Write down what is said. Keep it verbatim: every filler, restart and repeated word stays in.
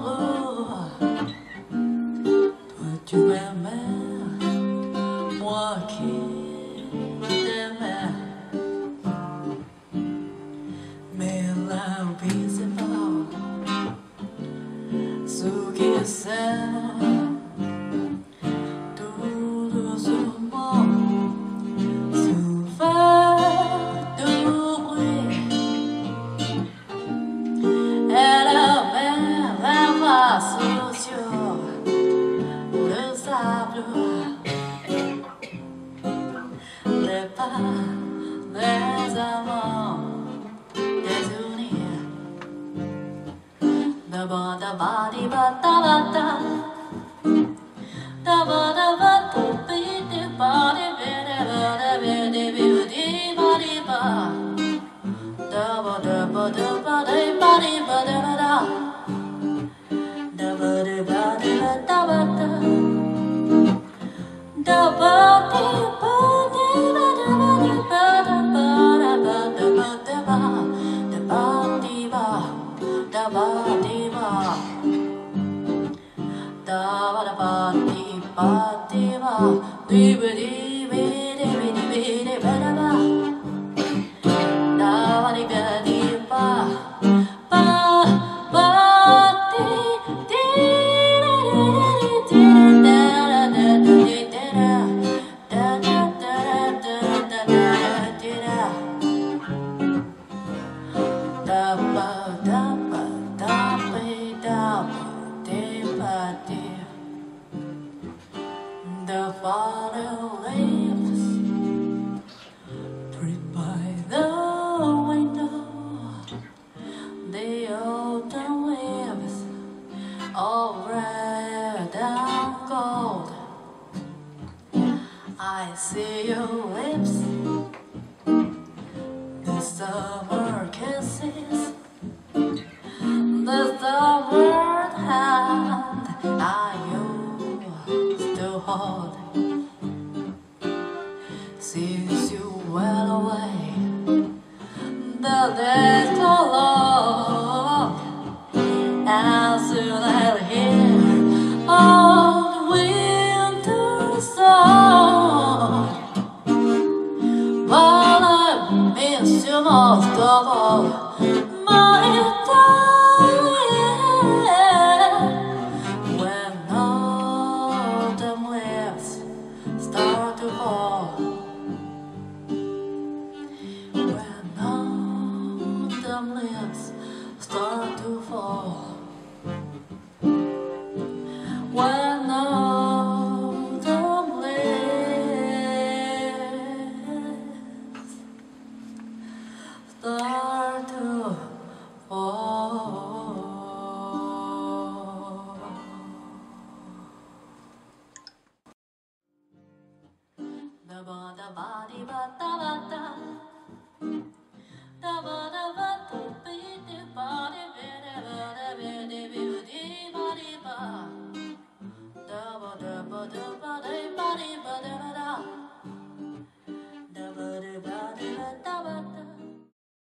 Toi tu m'aimais, moi qui t'aimais. Mais l'invisible, ce qui s'aime tout doucement se fait de bruit. Et la mer passe sur le sable, les pas des amants désunis. Da-ba da-ba-di-ba-da-ba-da, da-ba-da-ba-do-bi-di-ba-di-bi-di-ba-di-bi-di-ba-di-ba, da-ba-da-ba-da-ba-di-ba-di-ba-da-ba-da, da-ba-da-ba-da-ba-da-ba-da, da-ba-di-ba-di-ba-di-ba-da-ba-da-ba-da-ba-da-ba-di-ba, da-ba-di-ba, da-ba-da-ba-di-ba-di-ba, di-ba-di-bi-di-bi-di-bi-di-ba-da-ba, da-ba-di-ba-di-ba, the fallen leaves drift by the window. The autumn leaves all red and gold. I see your lips, the summer kisses, the summer hand I used to hold. Since you went away, the days so long, and soon I'll hear old winter song. But I miss you most of all, my darling. When autumn leaves start to fall, when autumn leaves start to fall, when autumn leaves start to fall. Da-ba-da-ba-di-ba-da-ba-da, da-ba-da